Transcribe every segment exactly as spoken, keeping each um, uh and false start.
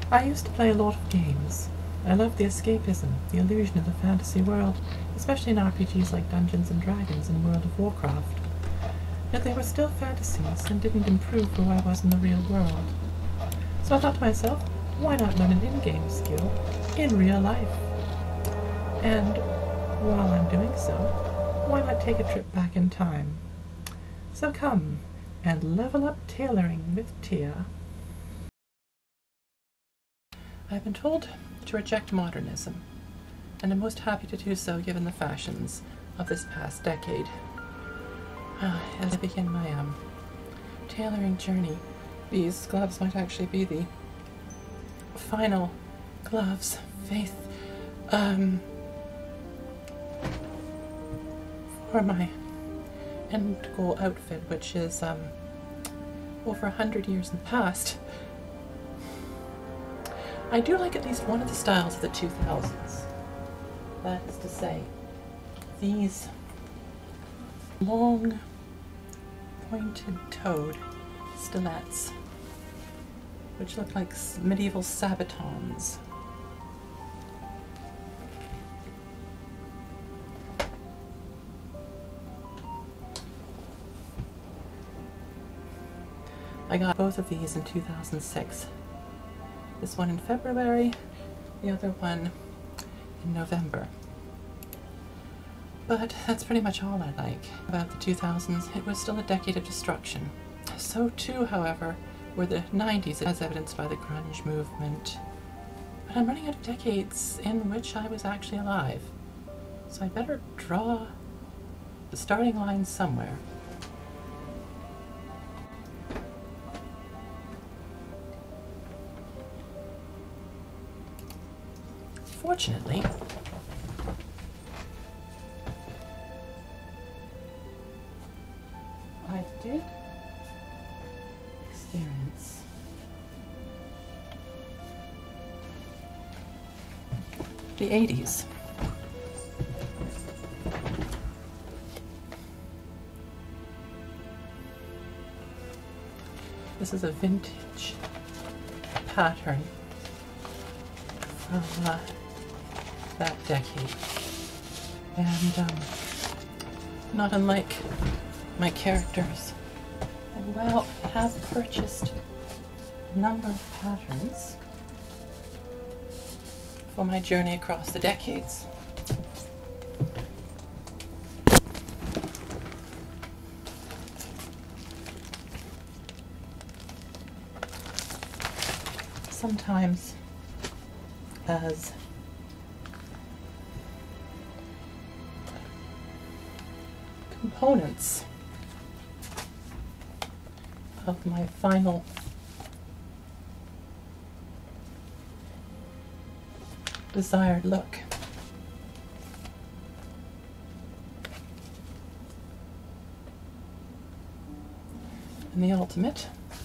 I used to play a lot of games. I loved the escapism, the illusion of the fantasy world, especially in R P Gs like Dungeons and Dragons and World of Warcraft. Yet they were still fantasies and didn't improve who I was in the real world. So I thought to myself, why not learn an in-game skill in real life? And while I'm doing so, why not take a trip back in time? So come and level up tailoring with Tia. I've been told to reject modernism, and I'm most happy to do so given the fashions of this past decade. Uh, as I begin my um, tailoring journey, these gloves might actually be the final gloves, Faith, um, for my end goal outfit, which is um, over a hundred years in the past. I do like at least one of the styles of the two thousands. That is to say, these long, pointed-toed stilettes, which look like medieval sabatons. I got both of these in two thousand six. This one in February, the other one in November. But that's pretty much all I like about the two thousands. It was still a decade of destruction. So too, however, were the nineties, as evidenced by the grunge movement. But I'm running out of decades in which I was actually alive. So I better draw the starting line somewhere. Fortunately, I did experience the eighties. This is a vintage pattern from uh, that decade, and um, not unlike my characters, I well have purchased a number of patterns for my journey across the decades. Sometimes as components of my final desired look. And the ultimate,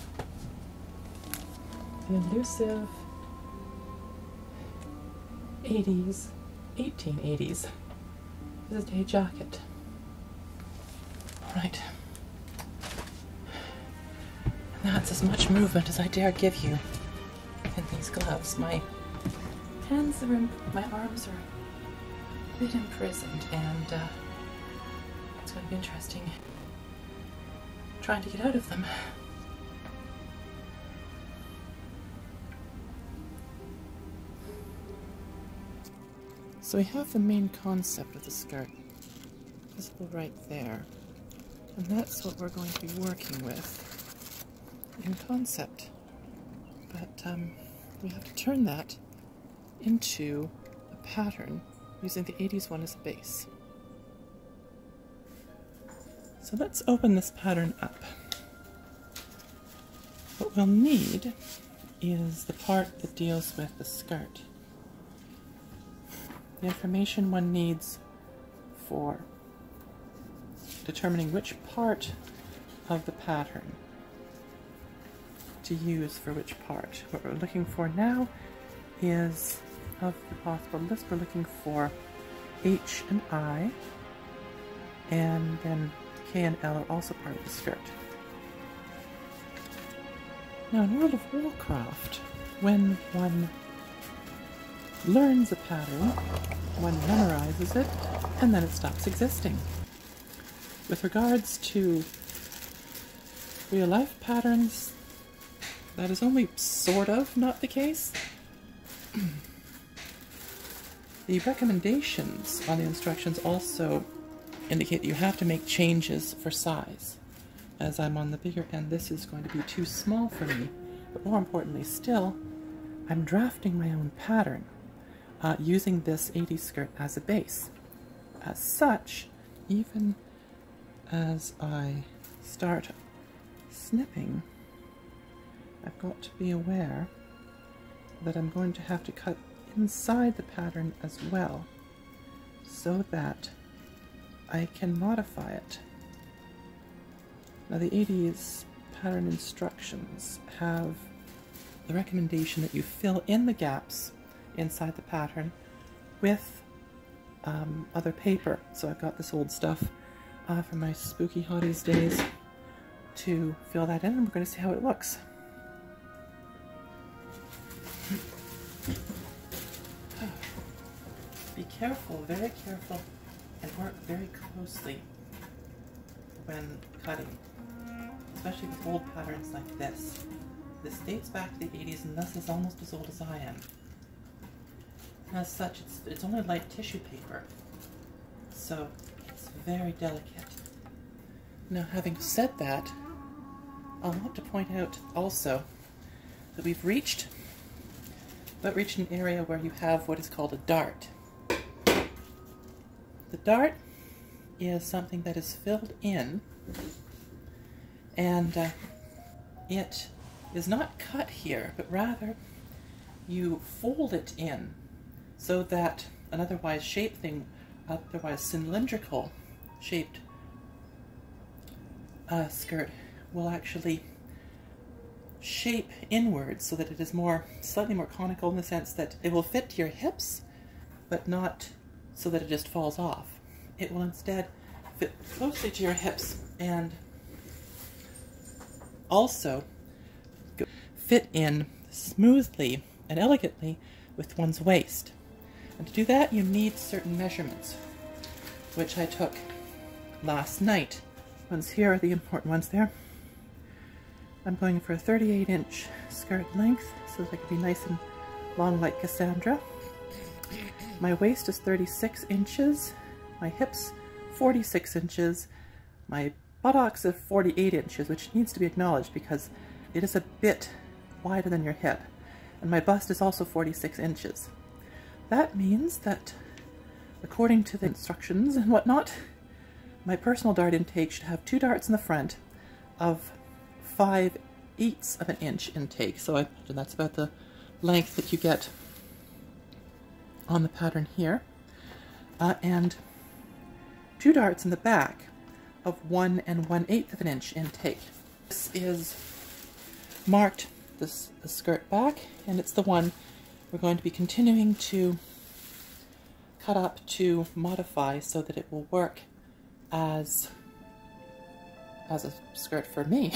the elusive eighties, eighteen eighties day jacket. Right. And that's as much movement as I dare give you in these gloves. My hands are in, my arms are a bit imprisoned, and uh, it's going to be interesting trying to get out of them. So we have the main concept of the skirt visible right there, and that's what we're going to be working with in concept. But um, we have to turn that into a pattern using the eighties one as a base. So let's open this pattern up. What we'll need is the part that deals with the skirt. The information one needs for determining which part of the pattern to use for which part. What we're looking for now is, of the possible list, we're looking for H and I, and then K and L are also part of the skirt. Now in World of Warcraft, when one learns a pattern, one memorizes it, and then it stops existing. With regards to real-life patterns, that is only sort of not the case. The recommendations on the instructions also indicate that you have to make changes for size. As I'm on the bigger end, this is going to be too small for me. But more importantly still, I'm drafting my own pattern uh, using this eighties skirt as a base. As such, even as I start snipping, I've got to be aware that I'm going to have to cut inside the pattern as well, so that I can modify it. Now the eighties pattern instructions have the recommendation that you fill in the gaps inside the pattern with um, other paper. So I've got this old stuff uh, from my Spooky Hotties days to fill that in, and we're going to see how it looks. Be careful, very careful, and work very closely when cutting, especially with old patterns like this. This dates back to the eighties and thus is almost as old as I am. As such, it's, it's only light tissue paper, so it's very delicate. Now, having said that, I want to point out also that we've reached, but reached an area where you have what is called a dart. The dart is something that is filled in, and uh, it is not cut here, but rather you fold it in so that an otherwise shaped thing, otherwise cylindrical shaped uh, skirt will actually shape inwards so that it is more, slightly more conical in the sense that it will fit to your hips, but not so that it just falls off. It will instead fit closely to your hips and also fit in smoothly and elegantly with one's waist. And to do that, you need certain measurements, which I took last night. Ones here are the important ones there. I'm going for a thirty-eight inch skirt length so that I can be nice and long like Cassandra. My waist is thirty-six inches, my hips forty-six inches, my buttocks are forty-eight inches, which needs to be acknowledged because it is a bit wider than your hip, and my bust is also forty-six inches. That means that, according to the instructions and whatnot, my personal dart intake should have two darts in the front of five eighths of an inch intake. So I imagine that's about the length that you get on the pattern here, uh, and two darts in the back of one and one eighth of an inch intake. This is marked this the skirt back, and it's the one we're going to be continuing to cut up to modify so that it will work as as a skirt for me.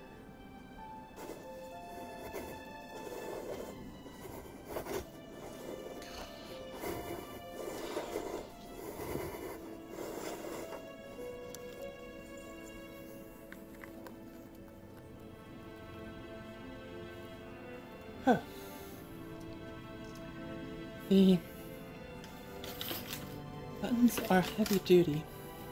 Huh. The buttons are heavy duty,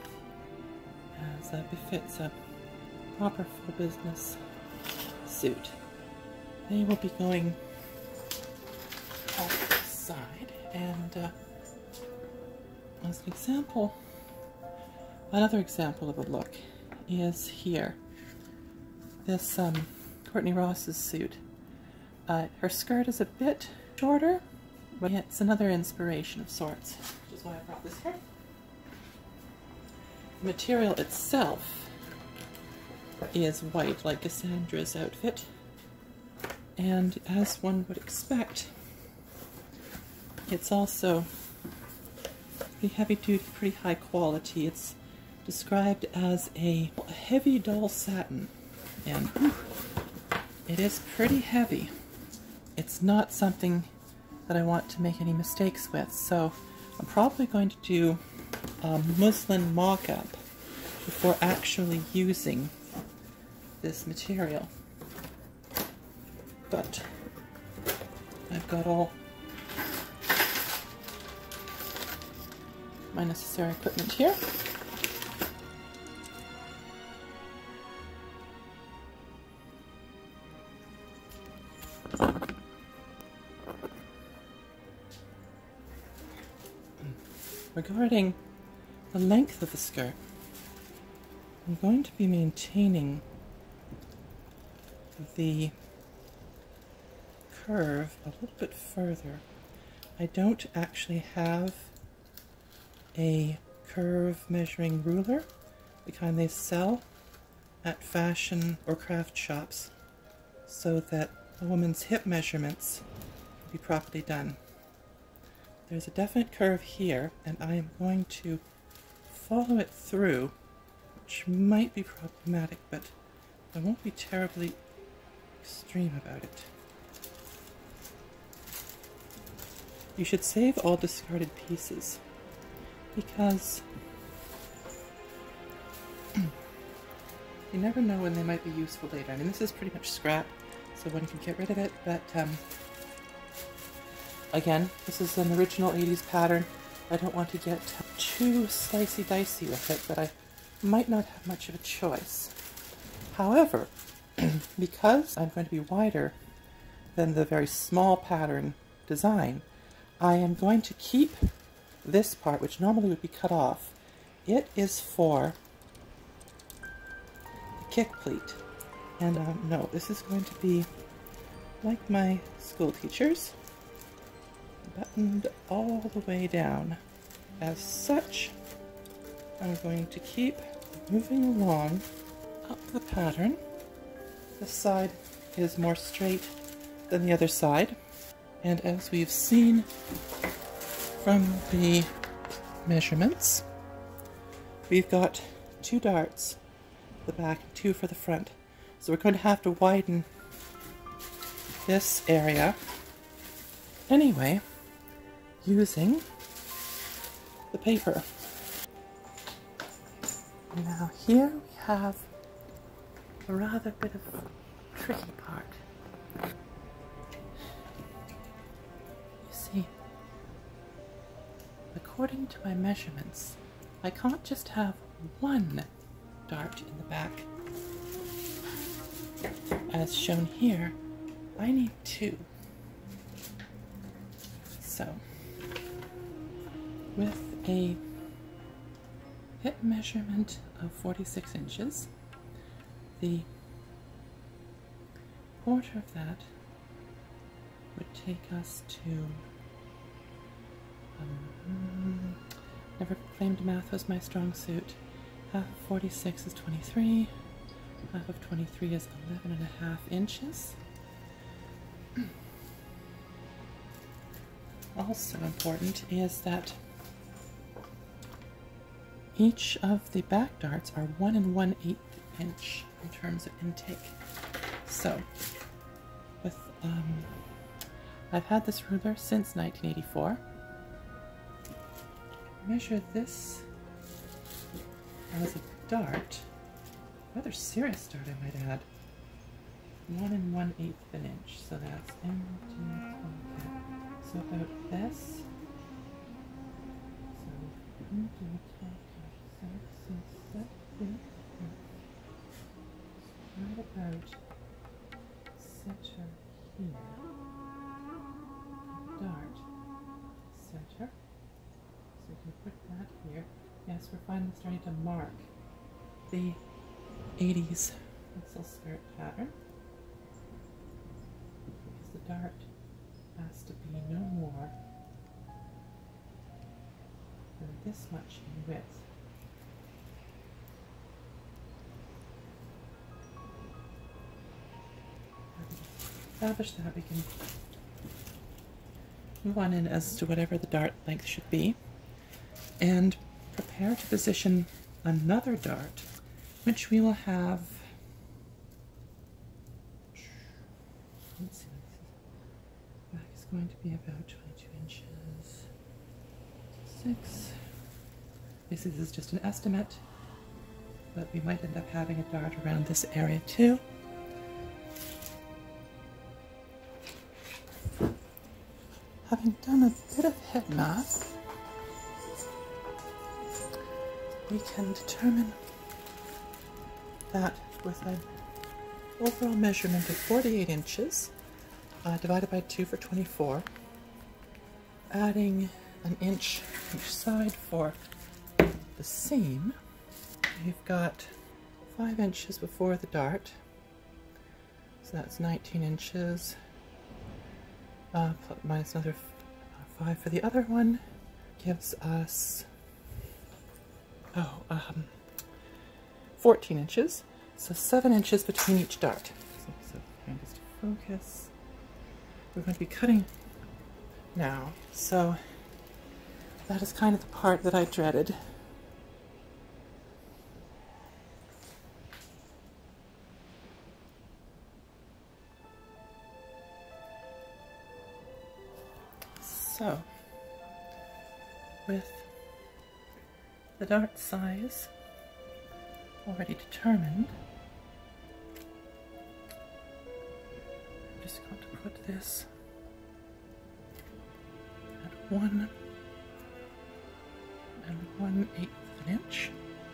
as uh, befits a proper full business suit. They will be going off to the side, and uh, as an example, another example of a look is here. This um, Courtney Ross's suit. Uh, her skirt is a bit shorter, but it's another inspiration of sorts, which is why I brought this here. The material itself is white, like Cassandra's outfit, and as one would expect, it's also pretty heavy duty, pretty high quality. It's described as a heavy dull satin, and it is pretty heavy. it's not something that I want to make any mistakes with, so I'm probably going to do a muslin mock-up before actually using this material. But I've got all my necessary equipment here. Regarding the length of the skirt, I'm going to be maintaining the curve a little bit further. I don't actually have a curve measuring ruler, the kind they sell at fashion or craft shops, so that a woman's hip measurements can be properly done. There's a definite curve here, and I am going to follow it through, which might be problematic, but I won't be terribly extreme about it. You should save all discarded pieces, because you never know when they might be useful later. I mean, this is pretty much scrap, so one can get rid of it, but um, again, this is an original eighties pattern. I don't want to get too slicey-dicey with it, but I might not have much of a choice. However, because I'm going to be wider than the very small pattern design, I am going to keep this part, which normally would be cut off. It is for the kick pleat. And um, no, this is going to be like my school teachers, buttoned all the way down. As such, I'm going to keep moving along up the pattern. This side is more straight than the other side, and as we've seen from the measurements, we've got two darts for the back and two for the front. So we're going to have to widen this area anyway, using the paper. Now here we have a rather bit of a tricky part. You see, according to my measurements, I can't just have one dart in the back. As shown here, I need two. So, with a hip measurement of forty-six inches, the quarter of that would take us to, um, never claimed math was my strong suit. Half of forty-six is twenty-three, half of twenty-three is eleven and a half inches. Also important is that each of the back darts are one and one eighth inch in terms of intake. So, with um, I've had this ruler since nineteen eighty-four. Measure this as a dart, rather serious dart I might add. One and one eighth of an inch, so that's empty. So about this. So right about center here. Dart center. So we can put that here. Yes, we're finally starting to mark the eighties pencil skirt pattern. Because the dart has to be no more than this much in width. Establish that, we can move on in as to whatever the dart length should be, and prepare to position another dart, which we will have, let's see, going to be about twenty-two inches. Six. Basically, this is just an estimate, but we might end up having a dart around this area too. Having done a bit of head math, we can determine that with an overall measurement of forty-eight inches, uh, divided by two for twenty-four, adding an inch each side for the seam, we've got five inches before the dart, so that's nineteen inches, uh, minus another five for the other one, gives us, oh, um, fourteen inches, so seven inches between each dart. So, so hand is to focus. We're going to be cutting now, so that is kind of the part that I dreaded. So, with the dart size already determined, I'm just going to put this at one and one eighth of an inch.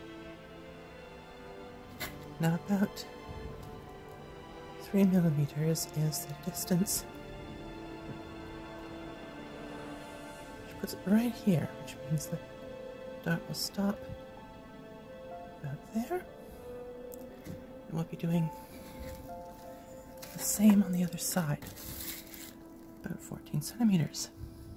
Now about three millimeters is the distance, which puts it right here, which means the dart will stop about there. And we'll be doing the same on the other side, about fourteen centimeters.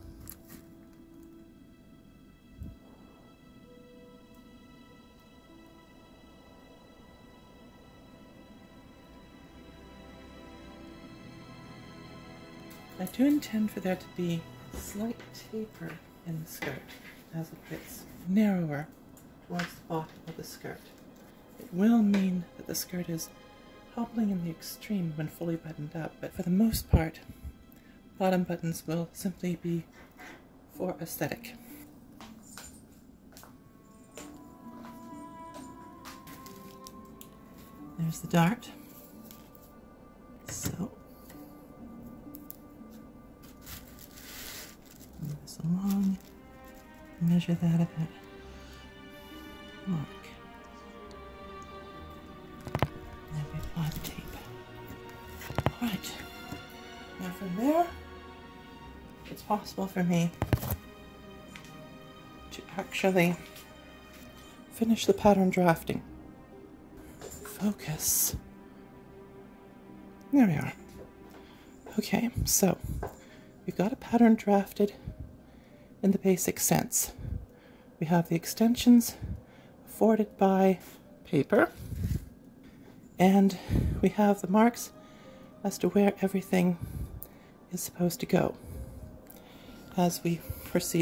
I do intend for there to be a slight taper in the skirt as it gets narrower towards the bottom of the skirt. It will mean that the skirt is hobbling in the extreme when fully buttoned up, but for the most part, bottom buttons will simply be for aesthetic. There's the dart. So, move this along, measure that about mark. And then we apply the tape. Alright, now from there, it's possible for me to actually finish the pattern drafting. Focus. There we are. Okay, so we've got a pattern drafted in the basic sense. We have the extensions afforded by paper, and we have the marks as to where everything is supposed to go as we proceed.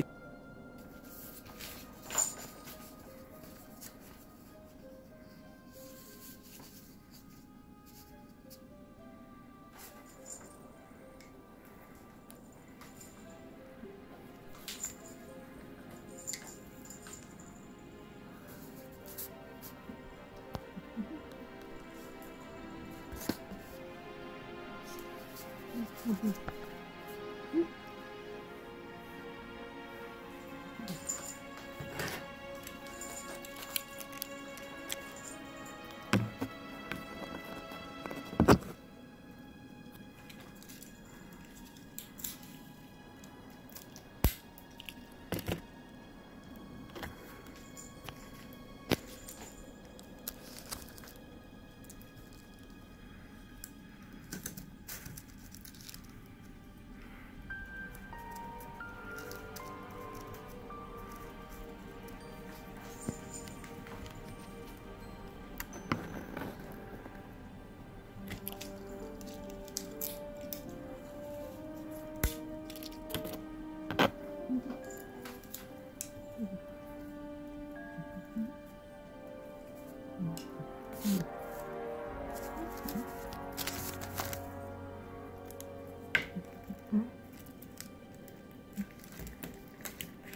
Mm-hmm.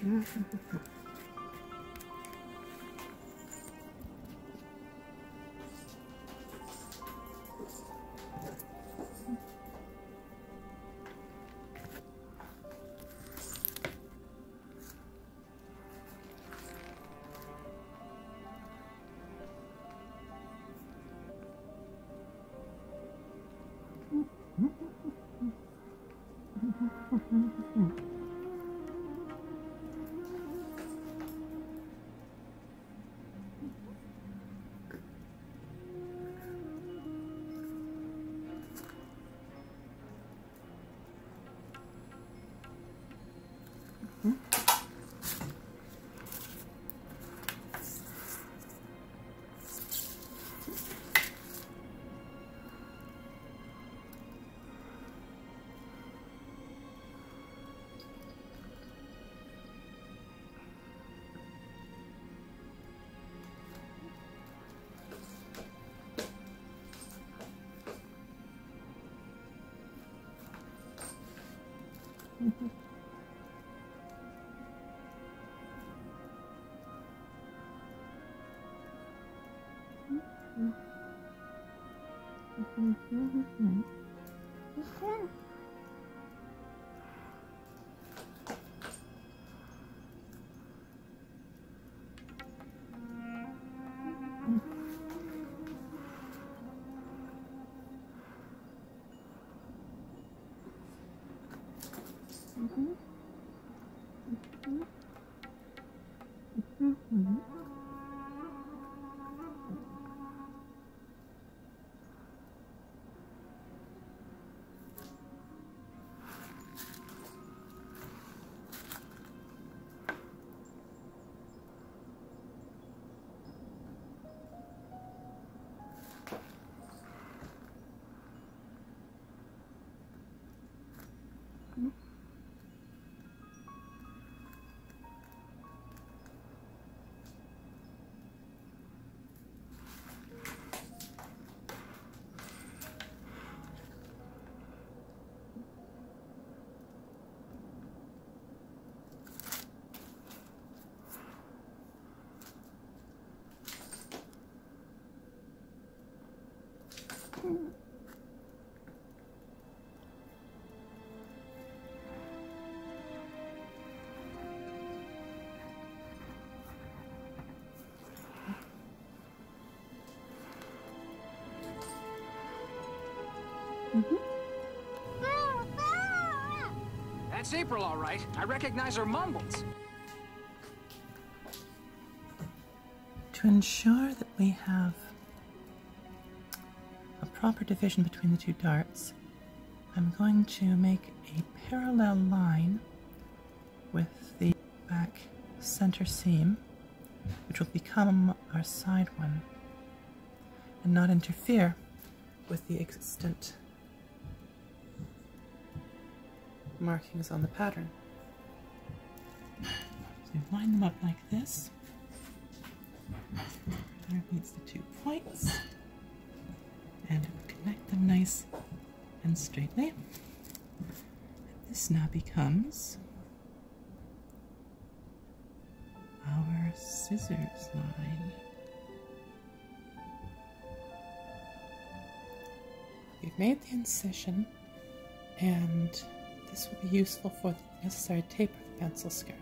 Mm-hmm. That's April, all right. I recognize her mumbles. To ensure that we have a proper division between the two darts, I'm going to make a parallel line with the back center seam, which will become our side one, and not interfere with the existent markings on the pattern. So we line them up like this. There meets the two points, and connect them nice and straightly. And this now becomes our scissors line. We've made the incision, and this will be useful for the necessary tape of the pencil skirt.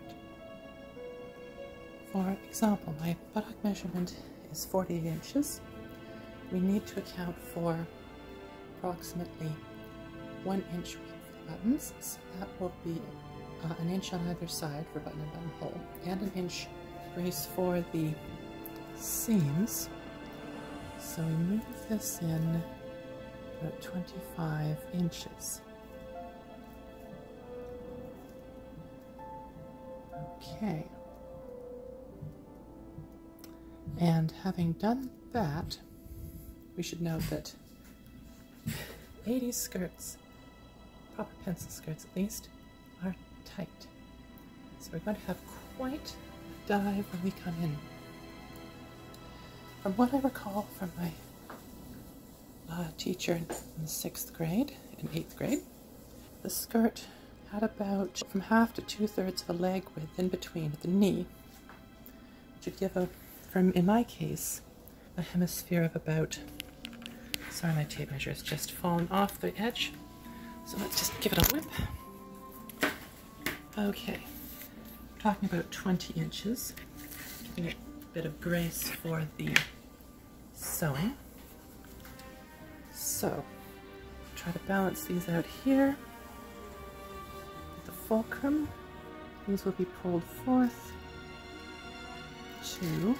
For example, my buttock measurement is forty-eight inches. We need to account for approximately one inch for the buttons, so that will be uh, an inch on either side for button and buttonhole, and an inch brace for the seams. So we move this in about twenty-five inches. Okay. And having done that, we should note that ladies' skirts, proper pencil skirts at least, are tight. So we're going to have quite a dive when we come in. From what I recall from my uh, teacher in the sixth grade and eighth grade, the skirt at about from half to two-thirds of a leg width in between at the knee, which would give a, from in my case, a hemisphere of about, sorry my tape measure has just fallen off the edge, so let's just give it a whip. Okay, we're talking about twenty inches, giving it a bit of grace for the sewing. So, try to balance these out here. The fulcrum, these will be pulled forth to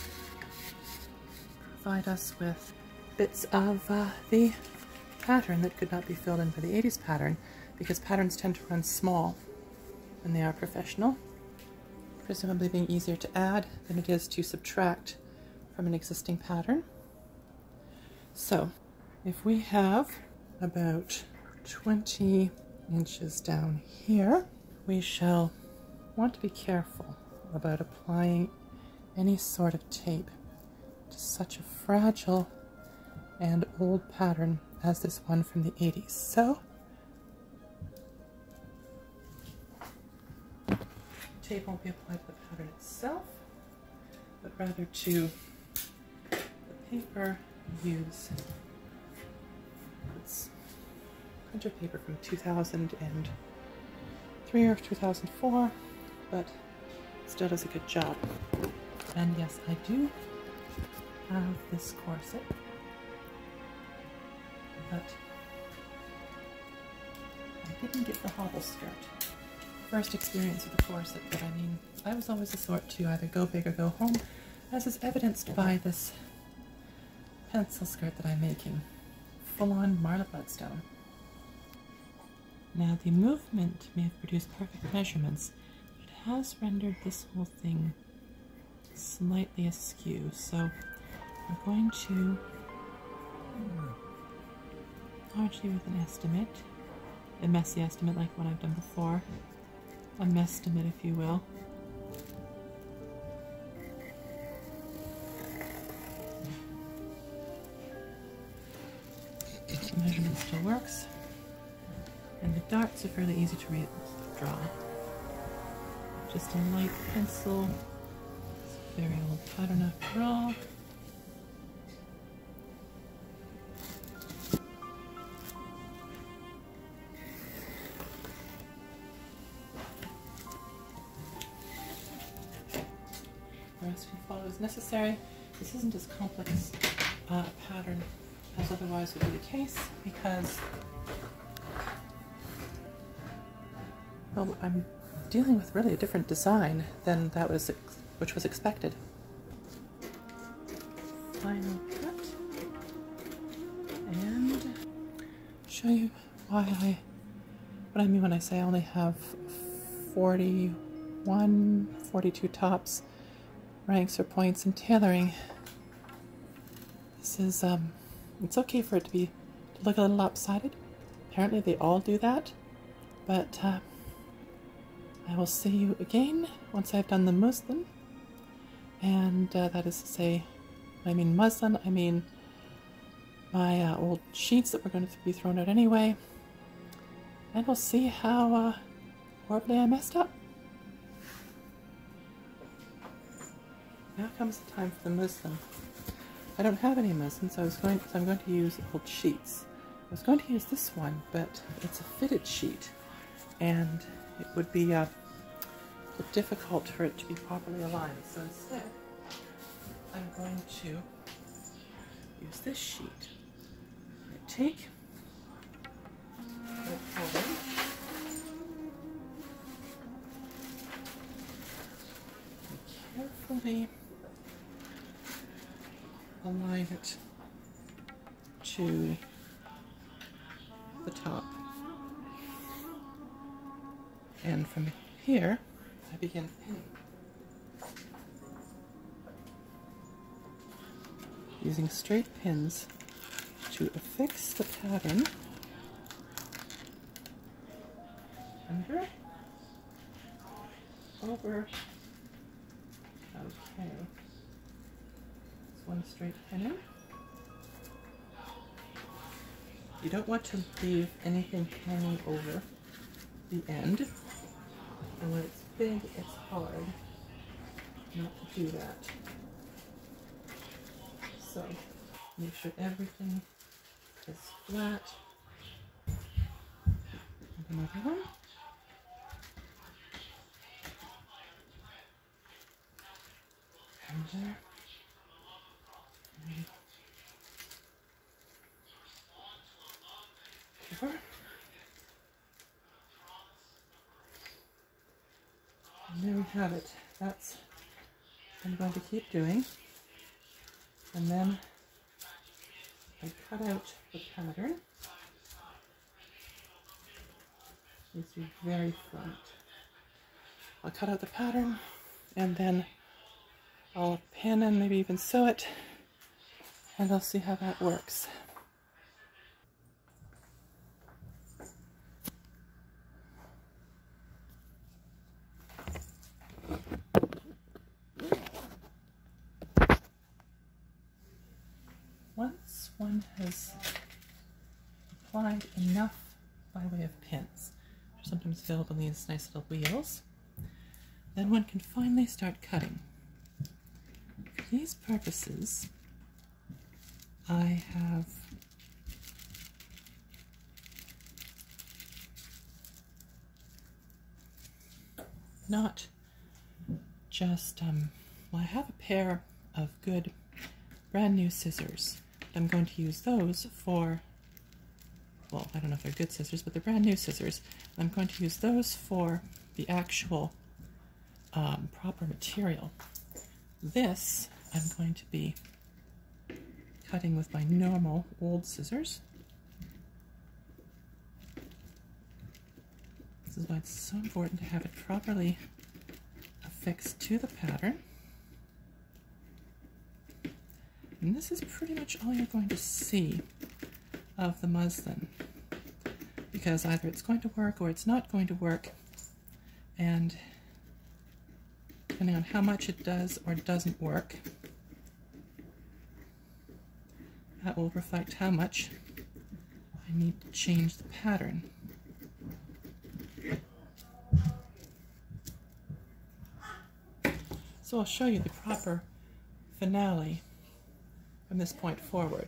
provide us with bits of uh, the pattern that could not be filled in by the eighties pattern, because patterns tend to run small when they are professional, presumably being easier to add than it is to subtract from an existing pattern. So if we have about twenty inches down here, we shall want to be careful about applying any sort of tape to such a fragile and old pattern as this one from the eighties. So tape won't be applied to the pattern itself, but rather to the paper used. It's printer paper from two thousand three or two thousand four, but still does a good job. And yes, I do have this corset, but I didn't get the hobble skirt. First experience with the corset, but I mean, I was always the sort to either go big or go home, as is evidenced by this pencil skirt that I'm making. Full-on Marla Bloodstone. Now the movement may have produced perfect measurements, but it has rendered this whole thing slightly askew, so I'm going to, largely with an estimate, a messy estimate like what I've done before, a messtimate if you will. The measurement still works, and the darts are fairly easy to read, draw. Just a light pencil, it's a very old pattern after all. The rest can follow as necessary. This isn't as complex a uh, pattern as otherwise would be the case, because well, I'm dealing with really a different design than that was ex which was expected. Final cut, and show you why I what I mean when I say I only have forty-one, forty-two tops, ranks or points in tailoring. This is um it's okay for it to be to look a little lopsided. Apparently they all do that, but uh, I will see you again once I've done the muslin, and uh, that is to say, when I mean muslin, I mean my uh, old sheets that were going to be thrown out anyway, and we'll see how uh, horribly I messed up. Now comes the time for the muslin. I don't have any muslin, so I was going. So I'm going to use old sheets. I was going to use this one, but it's a fitted sheet, and it would be uh, difficult for it to be properly aligned. So instead, I'm going to use this sheet. I take the color, and carefully align it to the top, and from here I begin pinning using straight pins to affix the pattern under, over, okay. One straight pin in. You don't want to leave anything hanging over the end. And when it's big, it's hard not to do that. So make sure everything is flat. And another one. And there. And over. And there we have it. That's what I'm going to keep doing. And then I cut out the pattern. Needs to be very flat. I'll cut out the pattern and then I'll pin and maybe even sew it, and I'll see how that works. Once one has applied enough by way of pins, which are sometimes available in these nice little wheels, then one can finally start cutting. For these purposes, I have not just, um, well, I have a pair of good brand new scissors. I'm going to use those for, well, I don't know if they're good scissors, but they're brand new scissors. I'm going to use those for the actual um, proper material. This I'm going to be cutting with my normal old scissors. This is why it's so important to have it properly affixed to the pattern. And this is pretty much all you're going to see of the muslin, because either it's going to work or it's not going to work, and depending on how much it does or doesn't work, that will reflect how much I need to change the pattern. So I'll show you the proper finale from this point forward.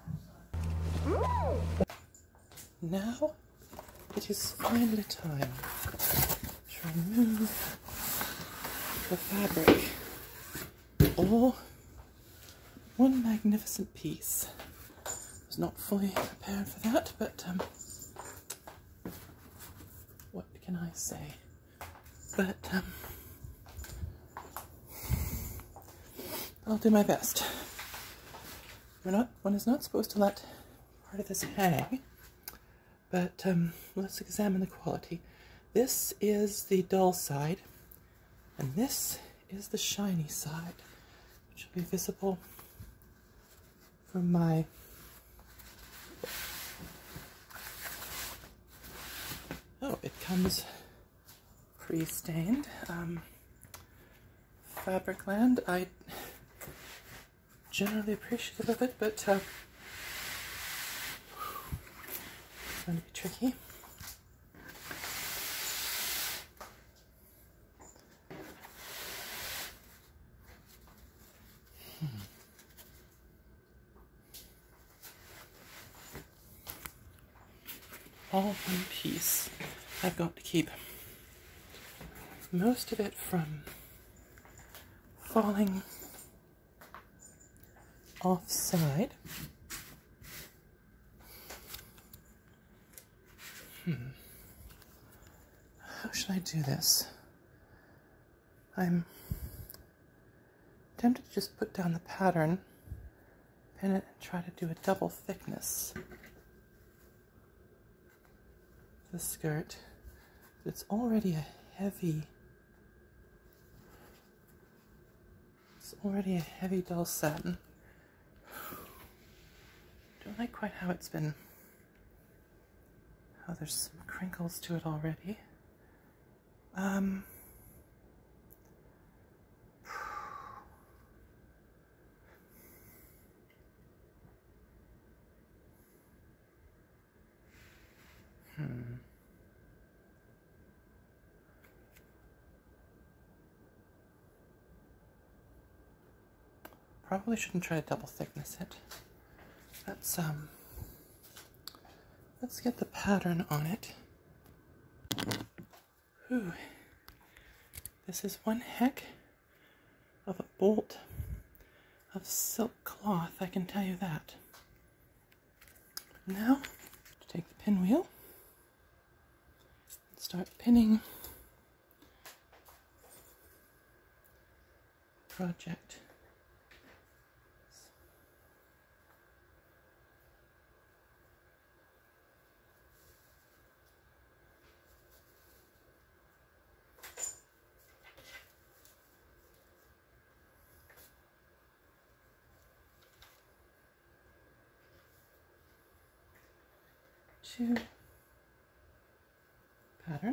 Now it is finally time to remove the fabric. All one magnificent piece. I was not fully prepared for that, but um, what can I say? But um, I'll do my best. We're not, one is not supposed to let part of this hang, but um, let's examine the quality. This is the dull side, and this is the shiny side, which will be visible from my oh, it comes pre-stained. Um, Fabricland, I generally appreciative of it, but uh, it's going to be tricky. Hmm. All one piece. I've got to keep most of it from falling offside. Hmm. How should I do this? I'm tempted to just put down the pattern, pin it, and try to do a double thickness. The skirt. It's already a heavy, it's already a heavy dull satin. Don't like quite how it's been, how there's some crinkles to it already. Um, hmm. Probably shouldn't try to double thickness it. Let's um let's get the pattern on it. Whew. This is one heck of a bolt of silk cloth, I can tell you that. Now, take the pinwheel and start pinning project. To pattern.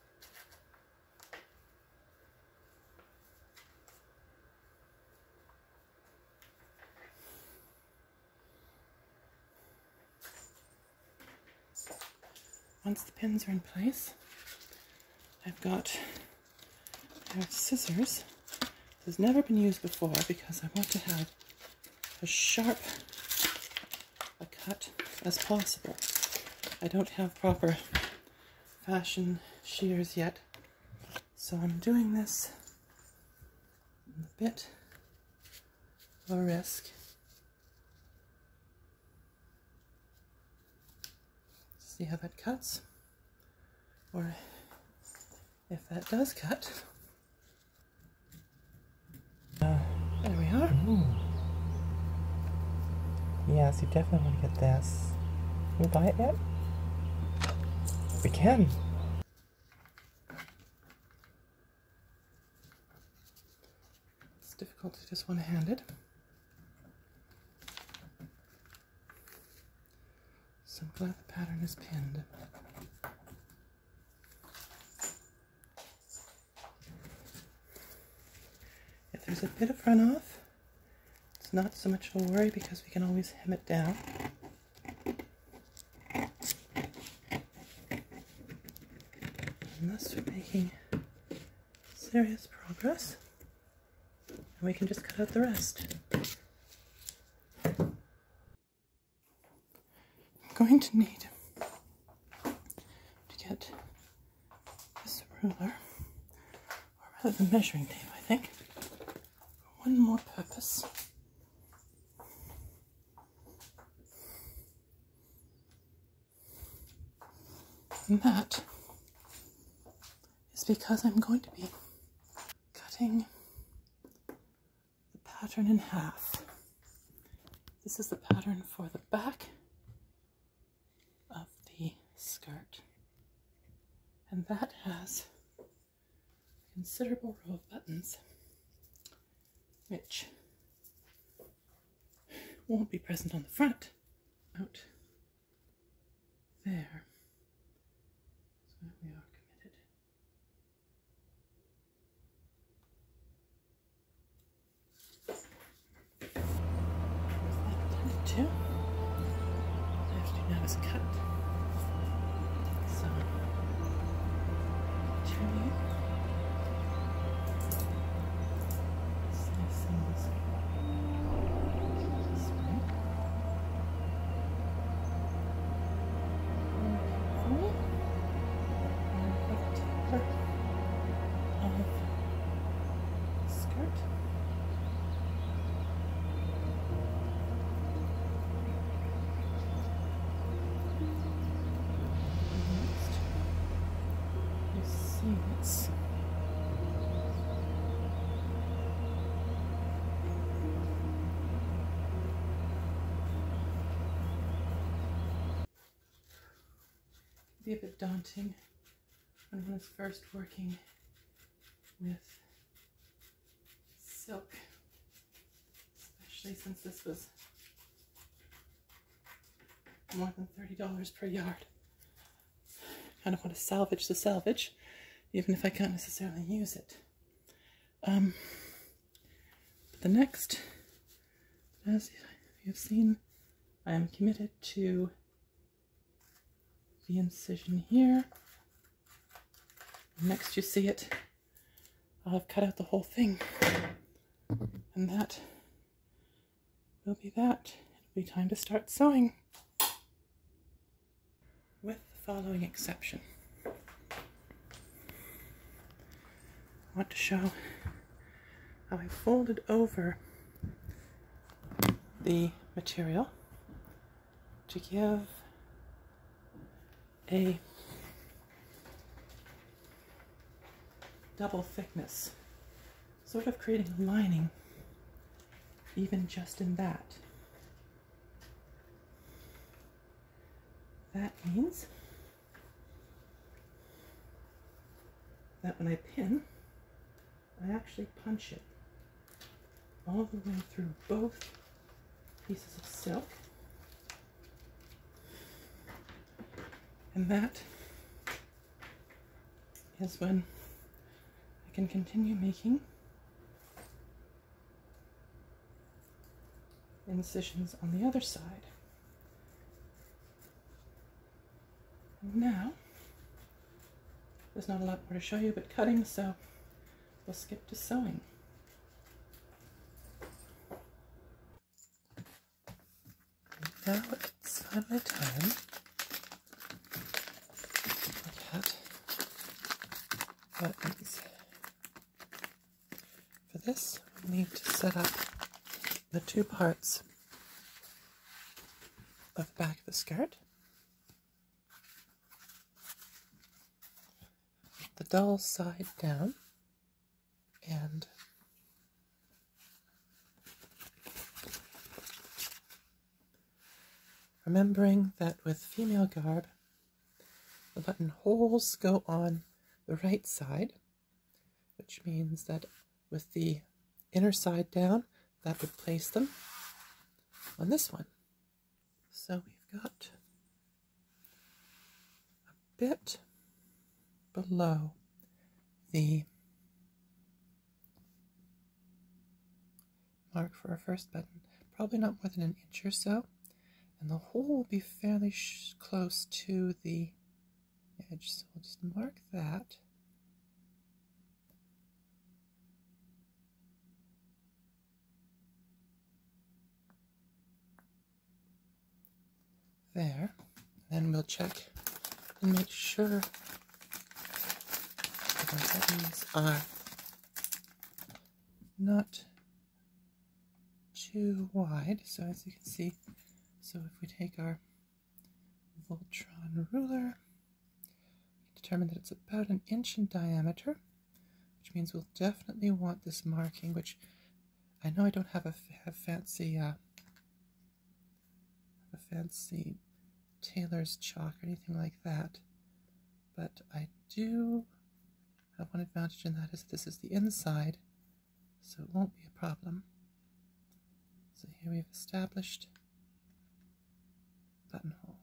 Once the pins are in place, I've got I have scissors. This has never been used before because I want to have as sharp a cut as possible. I don't have proper fashion shears yet, so I'm doing this a bit of a risk. See how that cuts, or if that does cut. Uh, there we are. Ooh. Yes, you definitely want to get this. Can we buy it yet? We can. It's difficult to just one-handed. So I'm glad the pattern is pinned. If there's a bit of runoff, it's not so much of a worry because we can always hem it down. Unless we're making serious progress, and we can just cut out the rest. I'm going to need to get this ruler, or rather the measuring tape, I think, for one more purpose. And that is because I'm going to be cutting the pattern in half. This is the pattern for the back of the skirt, and that has a considerable row of buttons which won't be present on the front. Out there. So we are committed. As I intended to. All I have to do now is cut. So, turning, slicing this way. Carefully. And put a taper of the skirt. Seams. It can be a bit daunting when one is first working with silk, especially since this was more than thirty dollars per yard. Kind of want to salvage the salvage, even if I can't necessarily use it. Um, but the next, as you've seen, I am committed to the incision here. Next you see it, I'll have cut out the whole thing. And that will be that. It'll be time to start sewing. With the following exception. I want to show how I folded over the material to give a double thickness, sort of creating a lining even just in that. That means that when I pin, I actually punch it all the way through both pieces of silk, and that is when I can continue making incisions on the other side. And now, there's not a lot more to show you but cutting, so we'll skip to sewing. Now it's finally time to look at buttons. For this, we need to set up the two parts of the back of the skirt. The dull side down, and remembering that with female garb, the buttonholes go on the right side, which means that with the inner side down, that would place them on this one. So we've got a bit below the mark for our first button, probably not more than an inch or so, and the hole will be fairly sh close to the edge, so we'll just mark that. There, and then we'll check and make sure that our buttons are not too wide. So as you can see, so if we take our Voltron ruler, we determine that it's about an inch in diameter, which means we'll definitely want this marking, which I know I don't have a, a fancy uh, a fancy tailor's chalk or anything like that, but I do have one advantage, and that is this is the inside, so it won't be a problem. So here we've established buttonhole.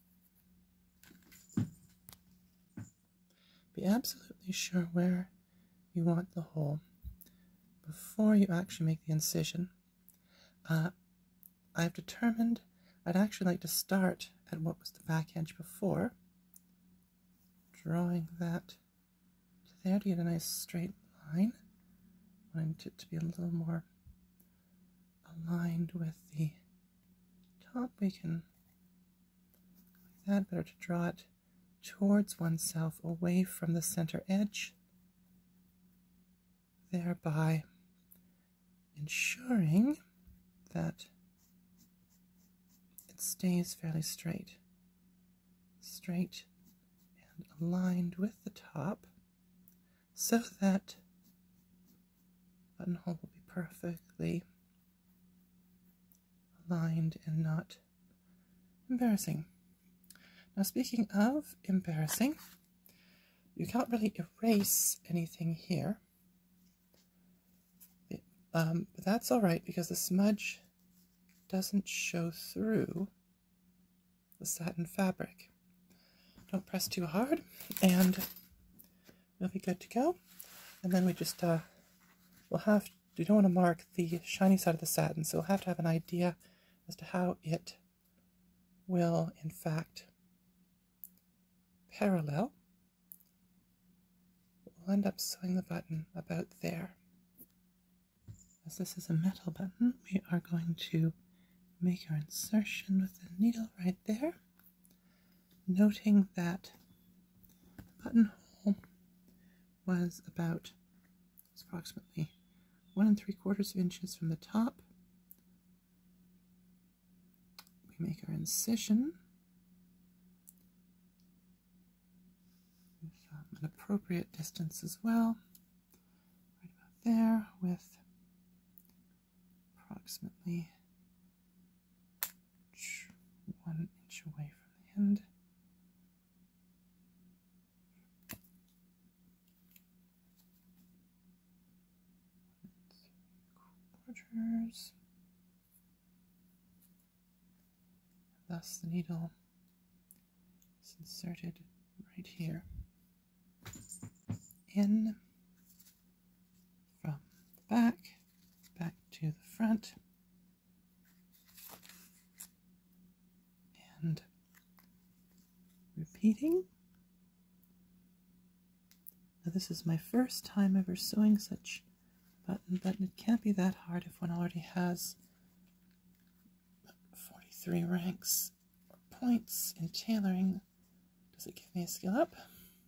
Be absolutely sure where you want the hole before you actually make the incision. Uh, I've determined I'd actually like to start at what was the back edge before, drawing that to there to get a nice straight line. I want it to be a little more aligned with the top. We can, like that, better to draw it towards oneself, away from the center edge, thereby ensuring that it stays fairly straight, straight and aligned with the top, so that buttonhole will be perfectly aligned and not embarrassing. Now, speaking of embarrassing, you can't really erase anything here, it, um, but that's all right because the smudge doesn't show through the satin fabric. Don't press too hard, and we'll be good to go. And then we just uh, we'll have we don't want to mark the shiny side of the satin, so we'll have to have an idea as to how it will, in fact, parallel. We'll end up sewing the button about there. As this is a metal button, we are going to make our insertion with the needle right there, noting that the buttonhole was about was approximately one and three quarters of inches from the top. We make our incision with um, an appropriate distance as well, right about there, with approximately one inch away from the end. Quarters. Thus the needle is inserted right here, in from the back, back to the front, and repeating. Now this is my first time ever sewing such a button, but it can't be that hard if one already has forty-three ranks or points in tailoring. Does it give me a skill up?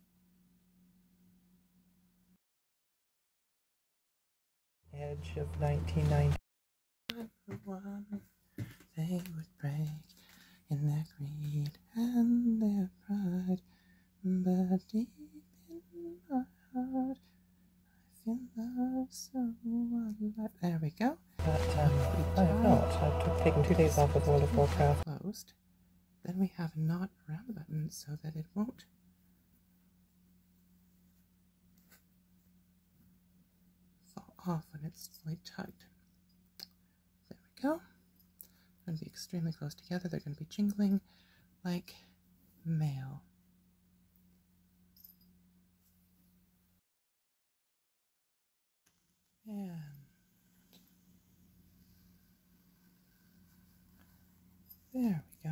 Edge of nineteen ninety. One they would break in their greed and their pride, but deep in my heart I feel love so alive. There we go. But um, I have not. I've taken two days off with World of Warcraft. Closed. Then we have a knot around the button so that it won't fall off when it's fully tugged. There we go. They're going to be extremely close together. They're going to be jingling like mail. And there we go.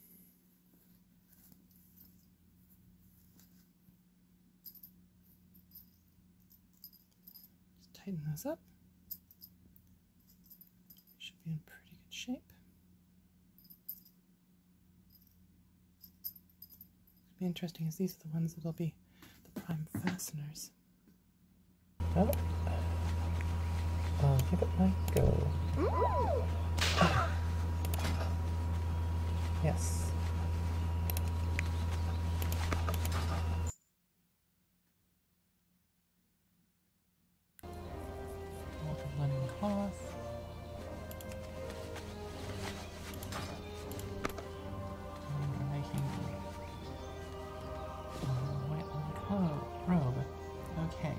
Just tighten those up. Should be in pretty good shape. What'll be interesting is these are the ones that'll be the prime fasteners. Oh. I'll give it my go. Yes. Linen cloth. And we're making a white linen robe. Okay.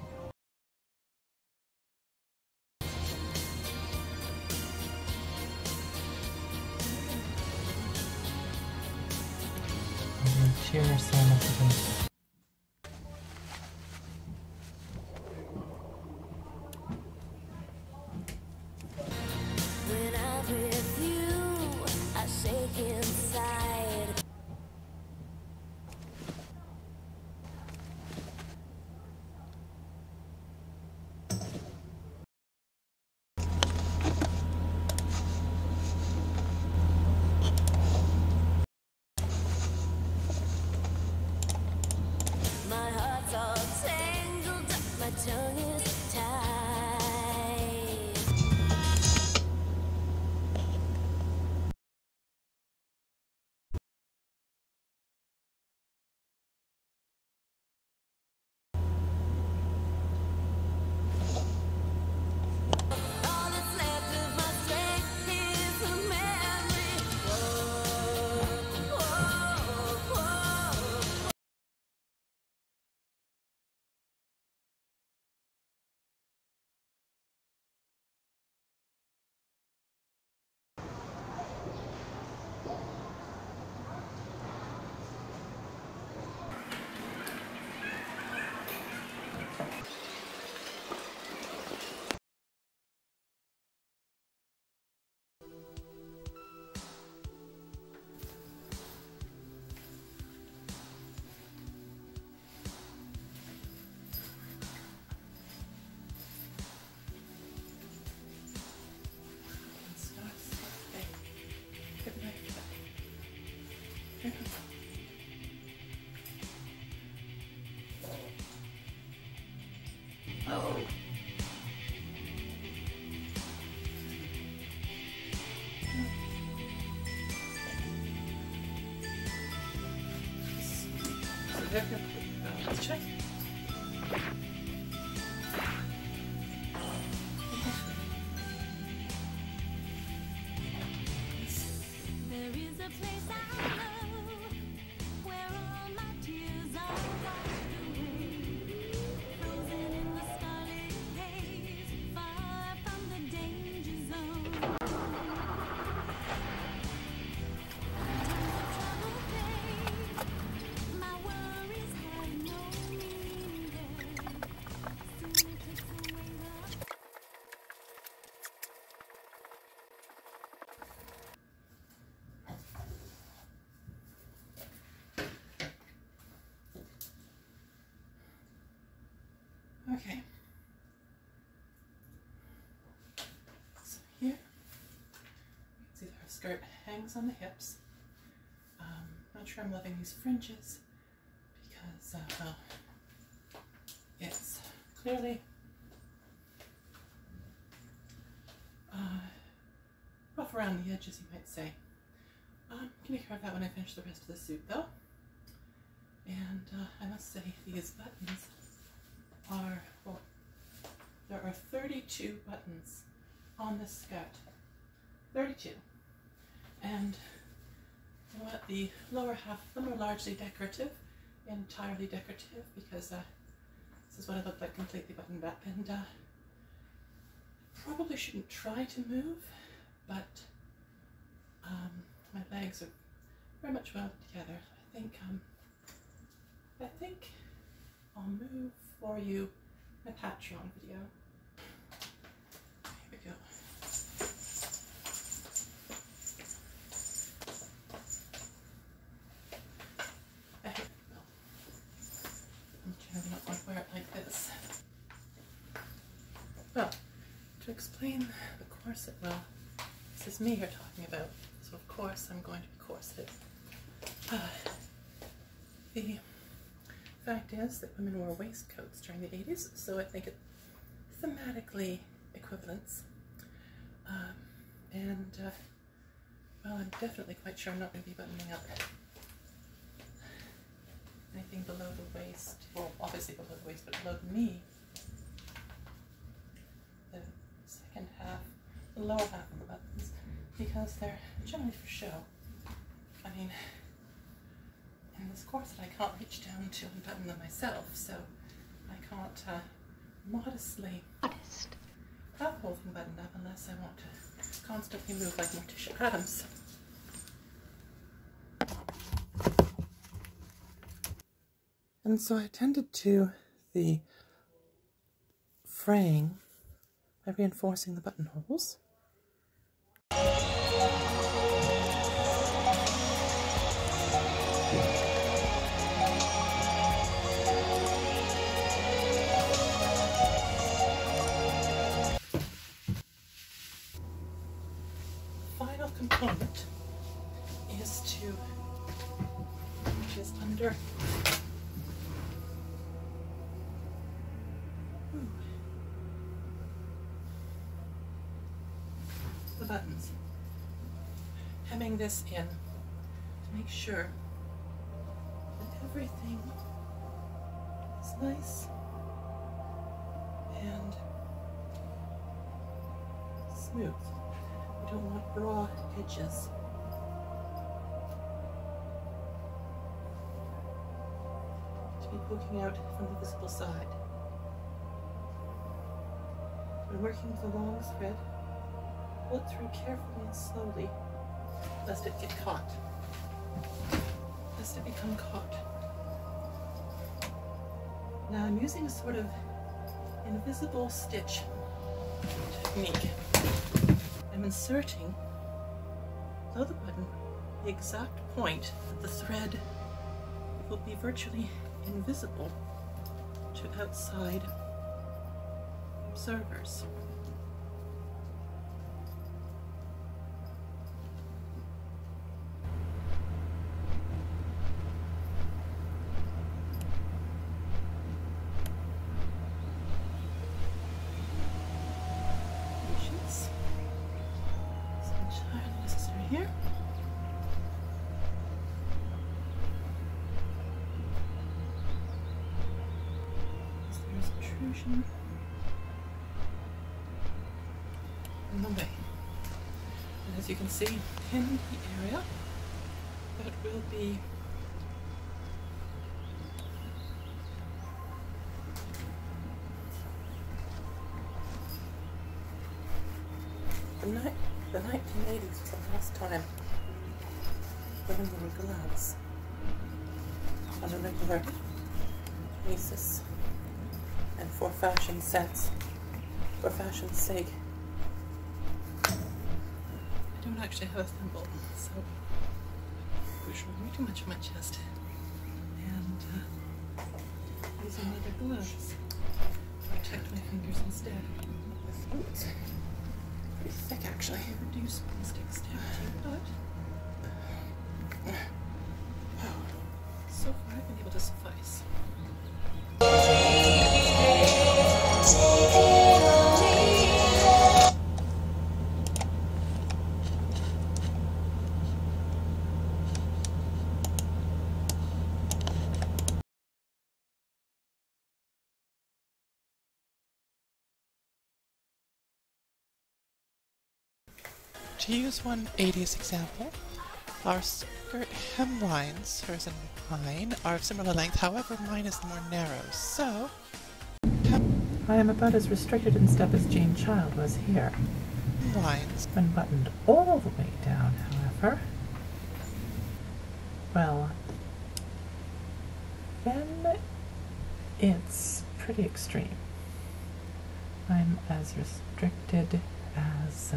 Cheer some Let's check. There is a place I know where all my tears are washed away, frozen in the scarlet haze, far from the danger zone. Times of trouble fade, my worries have no meaning there. Soon it takes away the Okay. So here, you can see that her skirt hangs on the hips. Um, not sure I'm loving these fringes because, uh, well, it's clearly uh, rough around the edges, you might say. Um, can take care of that when I finish the rest of the suit, though. And uh, I must say, these buttons are, well, there are thirty-two buttons on this skirt. thirty-two. And you know what, the lower half of them are largely decorative, entirely decorative, because uh, this is what I look like completely buttoned up. And uh, probably shouldn't try to move, but um, my legs are very much welded together. I think, um, I think I'll move for you in a Patreon video. Here we go. I hope you will. I'm generally not going to wear it like this. Well, to explain the corset, well, this is me you're talking about, so of course I'm going to be corseted. Uh, the fact is that women wore waistcoats during the eighties, so I think it thematically equivalents. Um, and, uh, well, I'm definitely quite sure I'm not going to be buttoning up anything below the waist, well, obviously below the waist, but below the knee. The second half, the lower half of the buttons, because they're generally for show. I mean, in this corset I can't reach down to unbutton them myself, so I can't uh, modestly modest. have the whole thing buttoned up unless I want to constantly move like Morticia Adams. And so I attended to the fraying by reinforcing the buttonholes. Final component is to, which is under ooh, the buttons, hemming this in to make sure that everything is nice and smooth. We don't want raw edges. To be poking out from the visible side. When working with a long thread, pull it through carefully and slowly, lest it get caught, lest it become caught. Now I'm using a sort of invisible stitch technique. I'm inserting below the button the exact point that the thread will be virtually invisible to outside observers. Here. distribution. On Monday. And as you can see in the area, that will be the, ni the nineteen eighties was the last time women wore gloves on a regular basis and for fashion sense, for fashion's sake. I don't actually have a thimble, so I'm showing me too much of my chest. And uh, using leather gloves, I protect my fingers instead. Ooh, it's pretty thick actually. I reduce plastic stamp, but so far I've been able to suffice. To use one eighties example, our skirt hemlines, hers and mine, are of similar length, however mine is more narrow, so... I am about as restricted in step as Jane Child was here. Lines. When buttoned all the way down, however, well, then it's pretty extreme. I'm as restricted as... Uh,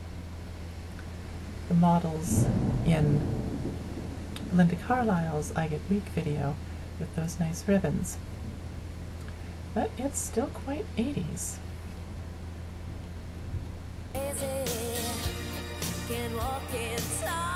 the models in Linda Carlisle's I Get Weak video with those nice ribbons. But it's still quite eighties. Can walk inside.